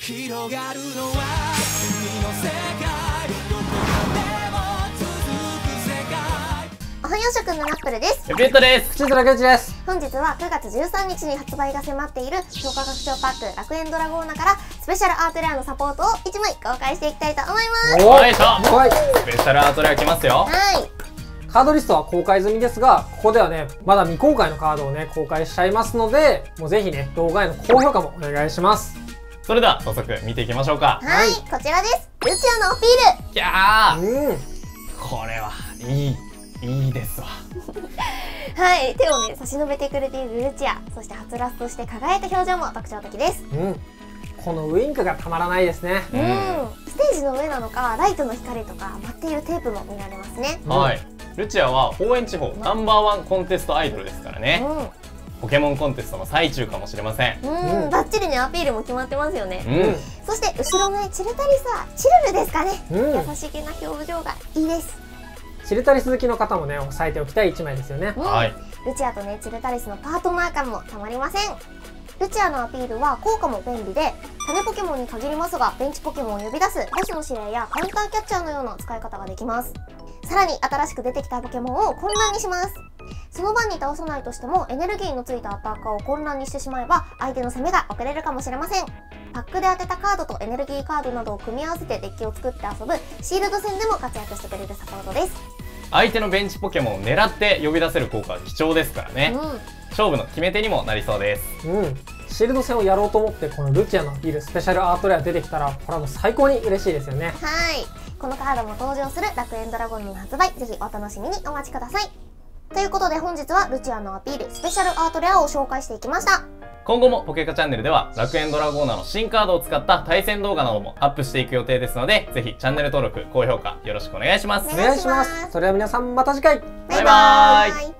広がるのは君の世界どこまでも続く世界。 おはよう諸君のナップルです。 ビュットです。 口塚圭一です。 本日は9月13日に発売が迫っている強化拡張パック楽園ドラゴーナからスペシャルアートレアのサポートを1枚公開していきたいと思います。 おいしょ。 はい。 スペシャルアートレア来ますよ。 はい。 カードリストは公開済みですが、ここではね、まだ未公開のカードをね、公開しちゃいますので、もうぜひね、動画への高評価もお願いします。 それでは早速見ていきましょうか。 はい、こちらです。ルチアのアピール。 いやー、 うん。 これはいいですわ。 はい、手をね差し伸べてくれているルチア、そしてはつらつとして輝いた表情も特徴的です。 うん。このウインクがたまらないですね。 ステージの上なのかライトの光とか舞っているテープも見られますね。 はい。ルチアは方園地方ナンバーワンコンテストアイドルですからね。ポケモンコンテストの最中かもしれません。 バッチリねアピールも決まってますよね。そして後ろのねチルタリスはチルルですかね。優しげな表情がいいです。 チルタリス好きの方もね、押さえておきたい1枚ですよね。 はい。 ルチアとねチルタリスのパートナー感もたまりません。ルチアのアピールは効果も便利で、種ポケモンに限りますがベンチポケモンを呼び出すボスの指令やカウンターキャッチャーのような使い方ができます。さらに新しく出てきたポケモンを混乱にします。その場に倒さないとしてもエネルギーのついたアタッカーを混乱にしてしまえば相手の攻めが遅れるかもしれません。パックで当てたカードとエネルギーカードなどを組み合わせてデッキを作って遊ぶシールド戦でも活躍してくれるサポートです。 相手のベンチポケモンを狙って呼び出せる効果は貴重ですからね。勝負の決め手にもなりそうです。 シールド戦をやろうと思ってこのルチアのアピールスペシャルアートレア出てきたら、これはもう最高に嬉しいですよね。 はい、このカードも登場する楽園ドラゴンの発売、ぜひお楽しみにお待ちください。ということで本日はルチアのアピールスペシャルアートレアを紹介していきました。 今後もポケカチャンネルでは楽園ドラゴーナの新カードを使った対戦動画などもアップしていく予定ですので、ぜひチャンネル登録、高評価よろしくお願いします。 お願いします。それでは皆さんまた次回。 バイバーイ。